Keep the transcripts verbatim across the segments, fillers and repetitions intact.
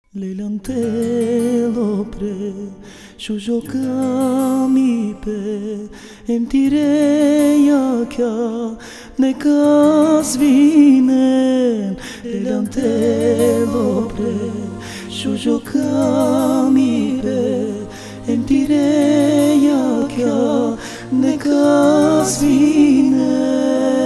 Leilën te lopre, shu gjokami pe, em tireja kja, ne ka svinen. Leilën te lopre, shu gjokami pe, em tireja kja, ne ka svinen.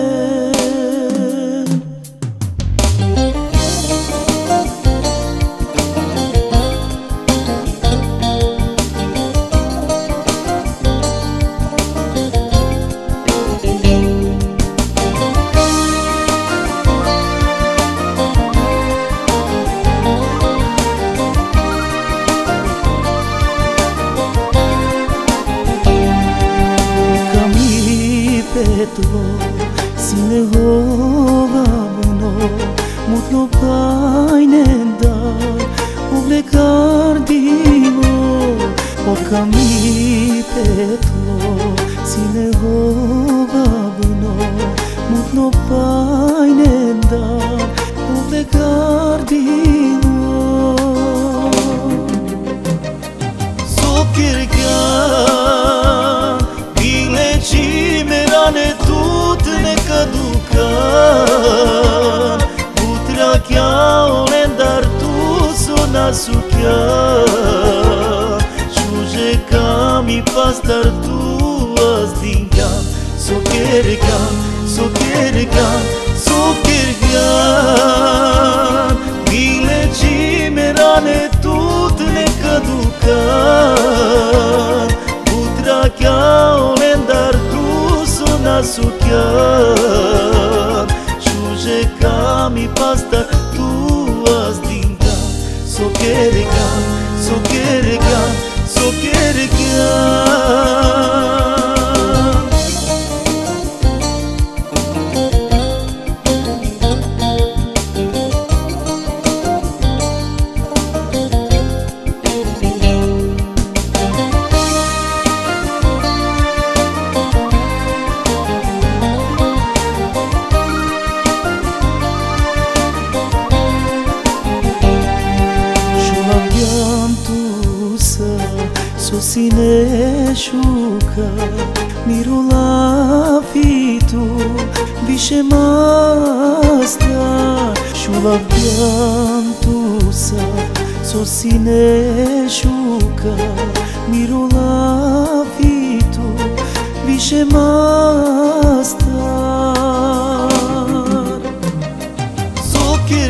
Petlo, sine hova muno, mutlo pajne ndar, u vlekar dimo. O kami petlo, sine hova muno, mutlo pajne ndar, u vlekar dimo. Sokirgan, bile qime tut ne kadukan, putra kja ole ndartu sona sukja, shuje kam i pas dartu as dinja. So kergan, so kergan, so kergan, bile qime rane tut ne kadukan, putra kja ole ndartu sukjan, shuje kam i pastar tu as dinga. So kergan, so kergan, so kergan. Sosine shuka, mirula fitu, vishe masta. Shula piantusa, sosine shuka, mirula fitu, vishe masta. So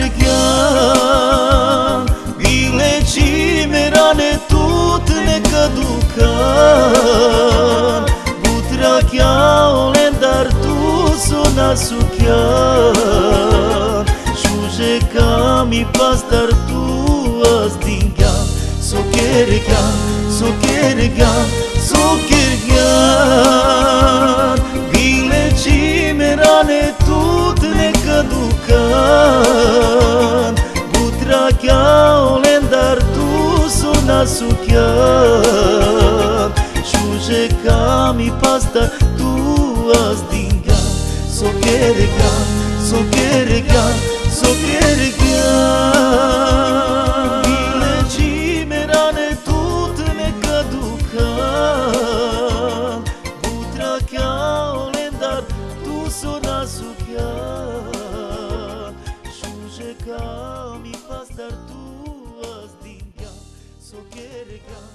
kergan, bile qime rane tut ne kadukan, putra kja ole ndartu sona sukjan, shuje kam i pas dartu as dinga. So kergan, so kergan, so kergan, bile qime rane tut ne kadukan, putra kja ole ndartu sona sukjan, shuje kam i pastar tu as dinga. So kergan, so kergan, so kergan, bile qime rane tut ne kadukan, putra kja ole ndartu sona sukjan, shuje kam i pastar tu as dinga. So kergan.